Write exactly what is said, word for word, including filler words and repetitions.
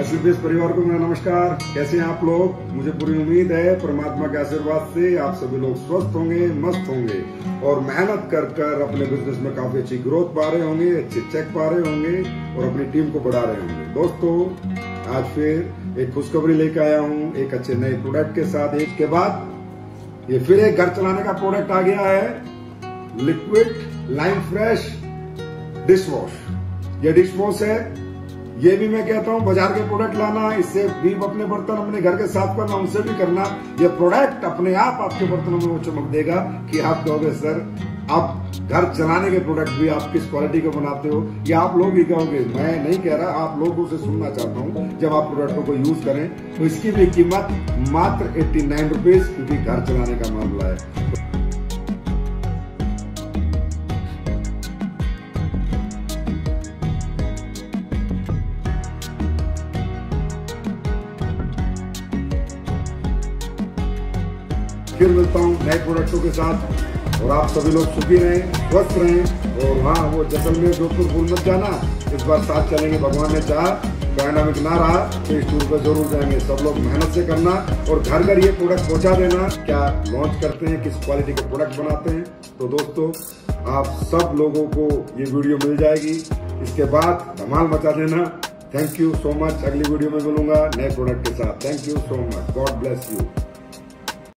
असली बेस परिवार को मेरा नमस्कार। कैसे हैं आप लोग? मुझे पूरी उम्मीद है परमात्मा के आशीर्वाद से आप सभी लोग स्वस्थ होंगे, मस्त होंगे और मेहनत कर कर अपने बिजनेस में काफी अच्छी ग्रोथ पा रहे होंगे, अच्छे चेक पा रहे होंगे और अपनी टीम को बढ़ा रहे होंगे। दोस्तों, आज फिर एक खुशखबरी लेकर आया हूँ एक अच्छे नए प्रोडक्ट के साथ। एक के बाद ये फिर एक घर चलाने का प्रोडक्ट आ गया है, liquid lime fresh dish wash. ये डिश वॉश है, ये भी मैं कहता हूँ बाजार के प्रोडक्ट लाना, इससे भी अपने बर्तन अपने घर के साफ करना, उनसे भी करना। ये प्रोडक्ट अपने आप आपके बर्तनों में वो चमक देगा कि आप कहोगे सर आप घर चलाने के प्रोडक्ट भी आप किस क्वालिटी को बनाते हो, ये आप लोग ही कहोगे। मैं नहीं कह रहा, आप लोगों से सुनना चाहता हूँ। जब आप प्रोडक्टों को यूज करें तो इसकी भी कीमत मात्र एट्टी नाइन रुपीज, क्योंकि घर चलाने का मामला है। फिर मिलता हूँ नए प्रोडक्टों के साथ और आप सभी लोग सुखी रहें, स्वस्थ रहें। और हाँ, वो जैसलमेर जोधपुर भूल मत जाना, इस बार साथ चलेंगे भगवान ने चाहा। पैंडेमिक ना रहा तो इस टूर पर जरूर जाएंगे। सब लोग मेहनत से करना और घर घर ये प्रोडक्ट पहुंचा देना, क्या लॉन्च करते हैं, किस क्वालिटी के प्रोडक्ट बनाते हैं। तो दोस्तों, आप सब लोगों को ये वीडियो मिल जाएगी, इसके बाद धमाल मचा देना। Thank you so much. अगली वीडियो में मिलूंगा नए प्रोडक्ट के साथ। Thank you so much. God bless you.